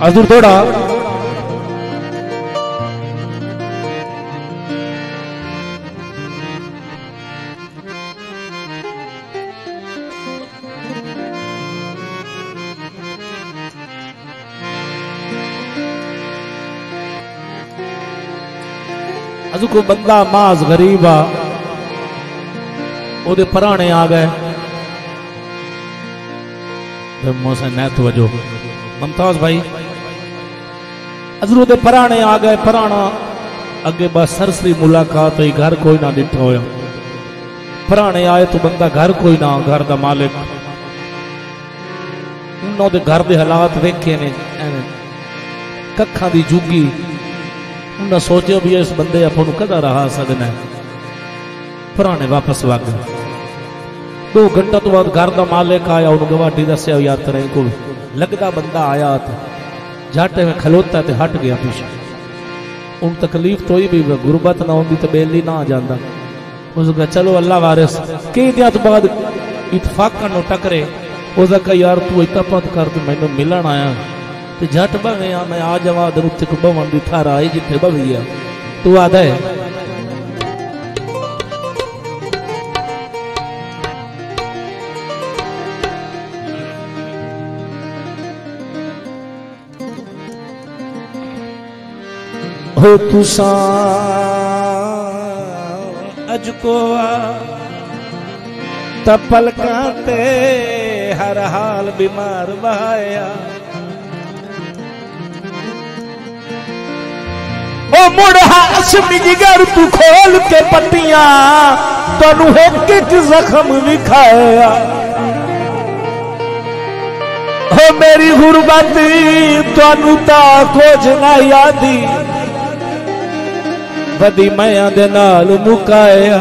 हजूर थोड़ा हजू को बंदा माज गरीब आ ओदे पराने आ गए नैत वजो मुमताज भाई हजूर पराने आ गए पराना अगे बस सरसरी मुलाकात हुई घर कोई ना डिठा होया पराने आए तो बंदा घर कोई ना घर का मालिक उन्होंने घर के हालात वेखे ने कखा दी जुगी उन्हें सोचा भी इस बंदे अपन कदा रहा सकना पुराने वापस वग 2 घंटा तो बाद घर का मालिक आया उन्होंने गवाडी दसिया यार तेरे को लगता बंदा आया तो जाटे में खलोता तो हट गया पीछे उन तकलीफ तो ही भी गुरबत ना होंगी तो बेली ना आ जाता उसका चलो अल्लाह वारिस कई दिन तो बाद इतफाकन टकरे उसका यार तू इतना पत कर तू मैनू मिलन आया तो जट बवे मैं आ जावा उत्ते को बवन की थार आई जिथे बवी आ तू आदा है हो तुसा अज को तपलका ते हर हाल बीमार बहाया ओ मुड़ हाशमी जिगर तू खोल के पट्टियां तनु होके जख्म विखाया हो मेरी गुरबत तनु ता खोज ना यादी वदी माया दे नाल मुकाया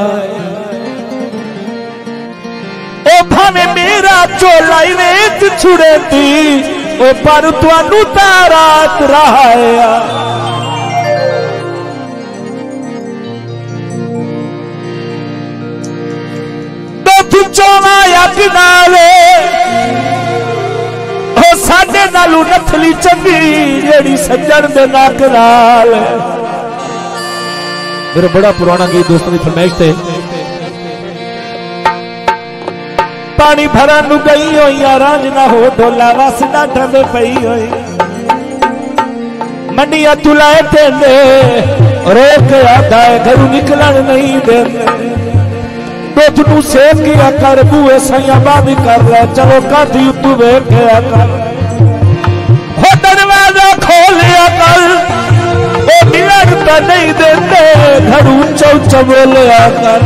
ओ भावे मेरा चोला वेच छुड़े थी ओ पर तनु ता रात रहाया चौना यक नाले हो साडे नालू नथली चंगी जेड़ी सज्जन दे नाक नाल मेरा बड़ा पुराना गीत दोस्तों की फरमाइश थे पानी भरन नु गई होई रांझ ना हो ढोला वस डाठा दे पई होई मंडिया तुलाए टेंडे रोक आदा घरू निकलन नहीं देंदे तू सेक किया कर बुए सैया बादी कर रहा चलो काटी तू वेख गया कर हो दरवाजा खोलिया कर ओ मिलन तो नहीं देते घर ऊंचा ऊंचा बोलिया कर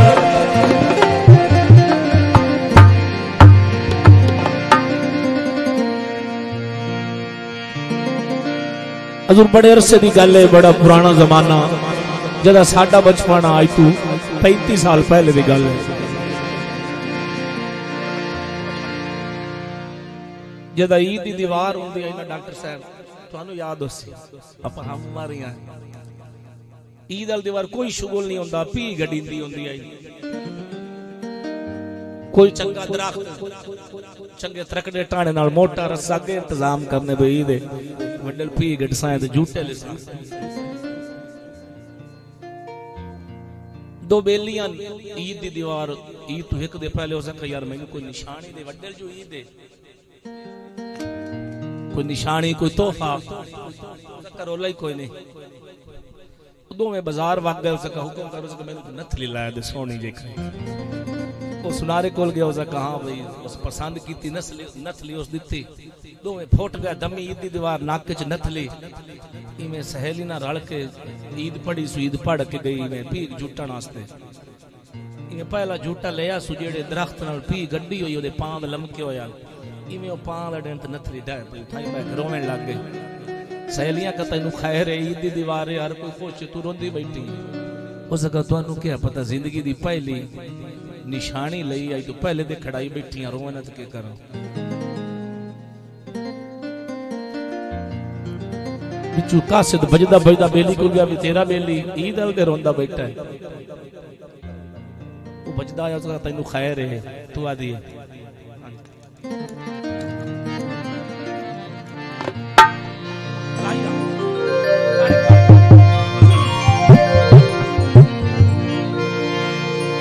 हजूर बड़े अरसे की गल है बड़ा पुराना जमाना जदा साडा बचपन आज तू 35 साल पहले की गल है जदा ईद की दीवार होंगी है ना डॉक्टर साहब थानू याद हो आप हम मारी ईद वाली दीवार कोई शुगल नहीं होंदा पी गडींदी होंदी है कोई चंगा दरख्त चंगे तरकड़े टाणे नाल मोटा रस्सा के इंतजाम करने पे ईद वड्डल पी गडसा ते झूठे लिसा 2 बेलियां ईद की दीवार ईद तो एक दे पहले हो सके यार मैनू कोई निशानी दे वड्डल जो ईद है कोई निशानी कोई तोहफा करोला ही कोई नहीं दो में बाजार वग गए उसका हुक्म करो उसका मैंने नथली लाया दे सोनी जे वो सुनारे कोल गया उसका कहा भाई उस पसंद की नथली उस दिती दो में फुट गया दमी ईद दी दीवार नाक च नथली इवें सहेली ना रल के ईद पढ़ी सु ईद पढ़ के गई में पी झूटण वास्ते इवें पहला झूटा लिया सु जेड़े दरख्त नाल पी गड्डी होई ओदे पांद लमके होया इवें पां दा डेंट नथली डाय पई थाई मैं रोवन लग गई सहेलियां का तैनू खैर है ईद दी दीवार हर कोई खुश तू रोंदी बैठी उसका तुहानू क्या पता जिंदगी दी पहली निशानी लई आई तो पहले दे खड़ाई बैठियां रोवन ते के करा बिचू कासिद बजदा बजदा बेली को गया भी तेरा बेली ईद अल दे रोंदा बैठा है वो बजदा आया उसका तैनू खैर है तू आदी है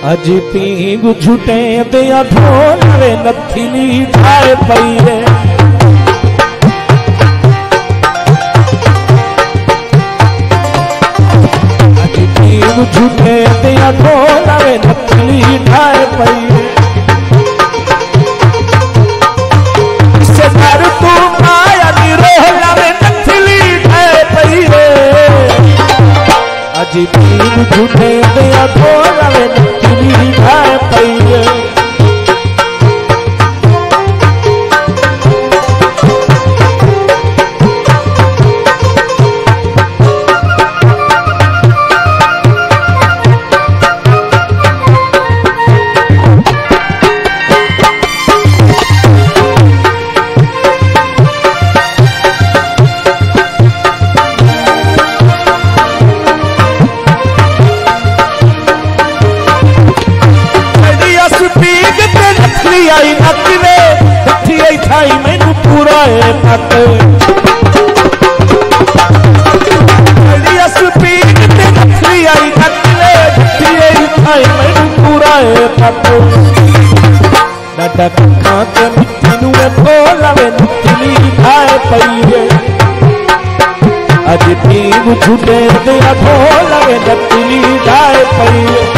अज पींग झूठे दिया ढोलवे नथली ठाए पई है। अज पींग झूठे दिया ढोलवे नथली ठाए पई है। से घर तू माया नी रोलवे नथली ठाए पई है। अज पींग झूठे दिया ढोलवे नथली ठाए पई है। आई नकले कठी आई थाई मैनू पूरा है पत स्पीड ते नकली आई नकले कठी आई थाई मैनू पूरा है पत डाडा कखा ते मिट्टी नू ढोलवे नकली ठाए पई है। अज पींग झूठे ते ढोलवे नकली ठाए पई है।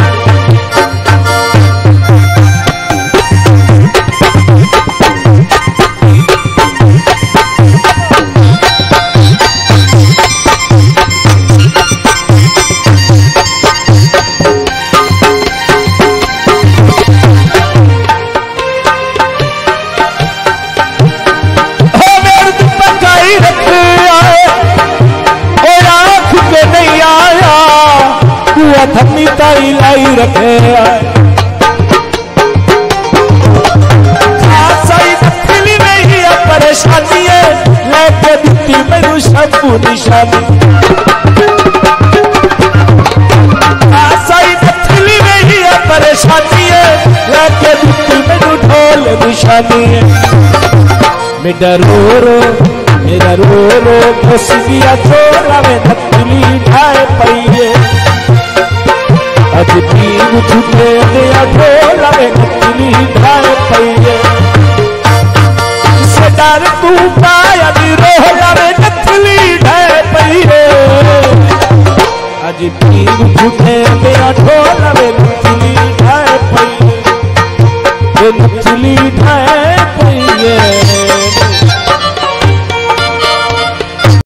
थमी ताई लाई रखे नथली नहीं है परेशानी है लेके दिखती मैनू शंभू निशानी। नथली नहीं है परेशानी है लेके दिखती मैनू ढोल निशानी है। मेरा रो रो खुशिया छोरा में नथली ठाए पई है। अज पींग झूठे दिया ढोलवे नथली ठाए पई है।